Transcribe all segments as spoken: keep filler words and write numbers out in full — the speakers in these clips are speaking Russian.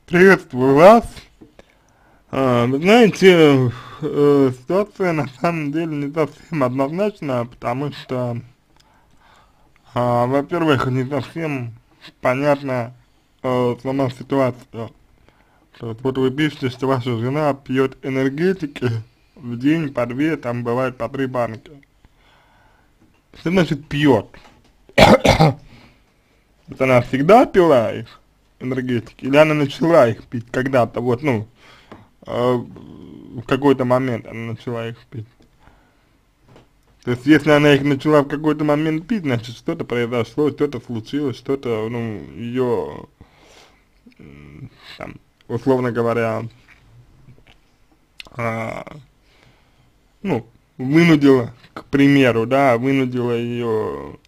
Приветствую вас. А, вы знаете, э, ситуация на самом деле не совсем однозначная, потому что, а, во-первых, не совсем понятна э, сама ситуация. То есть вот вы пишете, что ваша жена пьет энергетики в день по две, там бывает по три банки. Что значит пьет? Это она всегда пила их, энергетики, или она начала их пить когда-то, вот, ну, э, в какой-то момент она начала их пить. То есть, если она их начала в какой-то момент пить, значит, что-то произошло, что-то случилось, что-то, ну, ее, там, условно говоря, а, ну, вынудило, к примеру, да, вынудило ее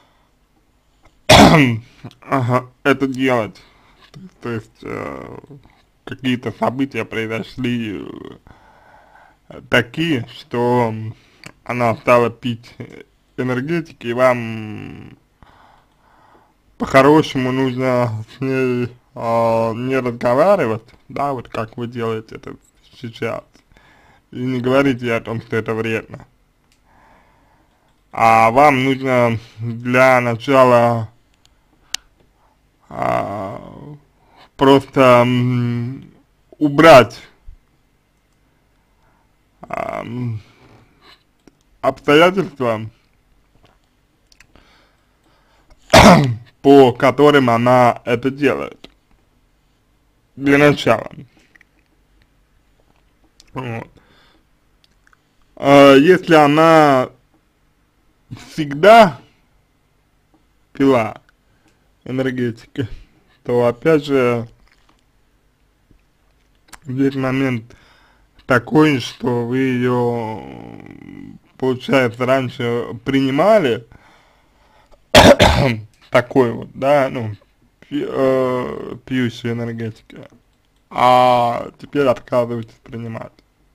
ага, это делать. То, то есть, э, какие-то события произошли э, такие, что она стала пить энергетики, и вам по-хорошему нужно с ней а, не разговаривать, да, вот как вы делаете это сейчас, и не говорите ей о том, что это вредно. А вам нужно для начала а, просто м, убрать а, м, обстоятельства, по которым она это делает, для начала. Вот. А если она всегда пила энергетики, то опять же здесь момент такой, что вы ее, получается, раньше принимали такой вот, да, ну, пи, э, пьющей энергетики, а теперь отказываетесь принимать.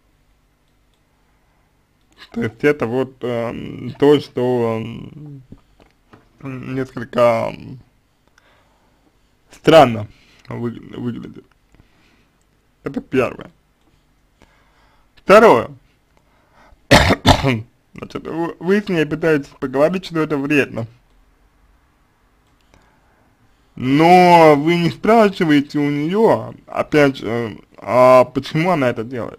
То есть это вот э, то, что э, несколько странно вы, выглядит. Это первое. Второе. Значит, вы, вы с ней пытаетесь поговорить, что это вредно. Но вы не спрашиваете у нее, опять же, а почему она это делает.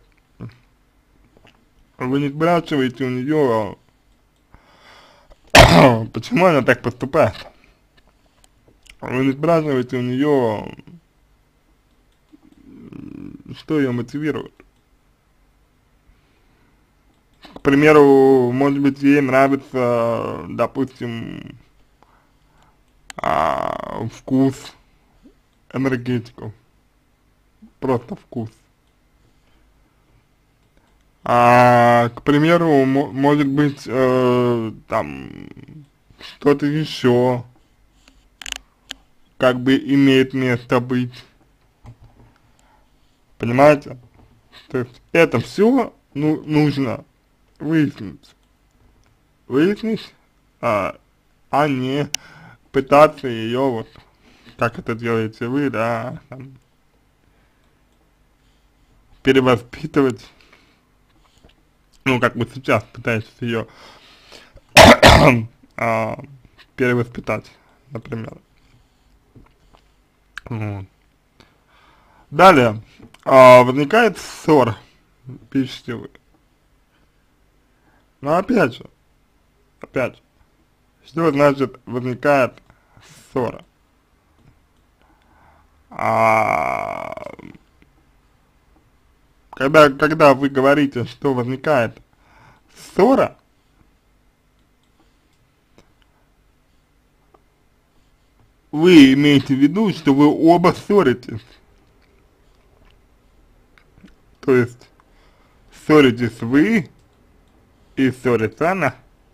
Вы не спрашиваете у нее, почему она так поступает. Вы не спрашиваете у нее, что ее мотивирует. К примеру, может быть, ей нравится, допустим, а, вкус энергетиков, просто вкус. А, к примеру, может быть, э, там, что-то еще, как бы имеет место быть, понимаете? То есть это все ну, нужно выяснить, выяснить, а, а не пытаться ее вот, как это делаете вы, да, там, перевоспитывать, ну, как вы сейчас пытаетесь ее а, перевоспитать, например. Вот. Далее, а, возникает ссора, пишите вы. Но опять же, опять же, что значит возникает ссора? А, когда, когда вы говорите, что возникает ссора, вы имеете в виду, что вы оба ссоритесь. То есть, ссоритесь вы и ссорится она.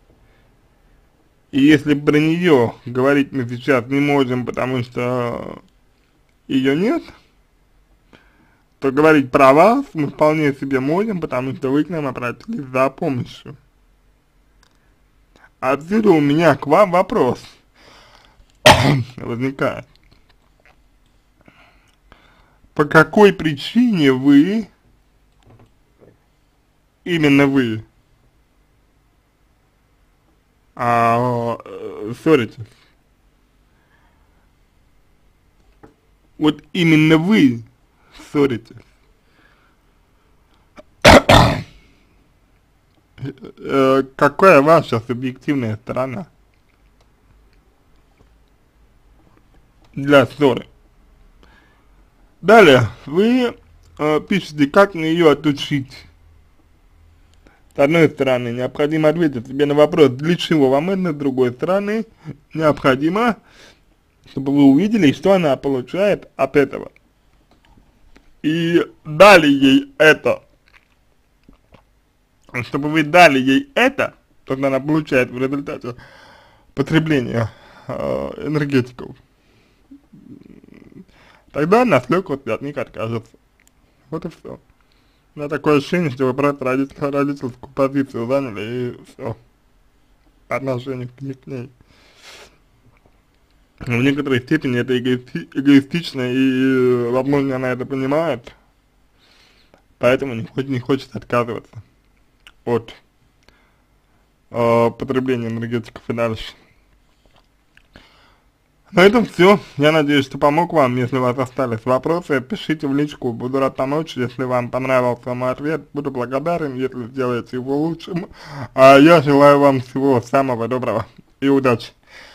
И если про нее говорить мы сейчас не можем, потому что ее нет, то говорить про вас мы вполне себе можем, потому что вы к нам обратились за помощью. Отсюда у меня к вам вопрос возникает. по какой причине вы, именно вы, а, э, ссоритесь. Вот именно вы ссоритесь. Э, какая ваша субъективная сторона для ссоры? Далее, вы э, пишете, как мне ее отучить. С одной стороны, необходимо ответить себе на вопрос, для чего вам это, с другой стороны, необходимо, чтобы вы увидели, что она получает от этого. И дали ей это, чтобы вы дали ей это, то, что она получает в результате потребления э, энергетиков, тогда она с легкостью от них откажется. Вот и все. У меня такое ощущение, что вы просто родитель, родительскую позицию заняли и все. По отношению к ней. К ней. В некоторой степени это эгоисти, эгоистично, и, возможно, она это понимает, поэтому не хочет, не хочет отказываться от э, потребления энергетиков и дальше. На этом все. Я надеюсь, что помог вам. Если у вас остались вопросы, пишите в личку, буду рад помочь. Если вам понравился мой ответ, буду благодарен, если сделаете его лучшим. А я желаю вам всего самого доброго и удачи.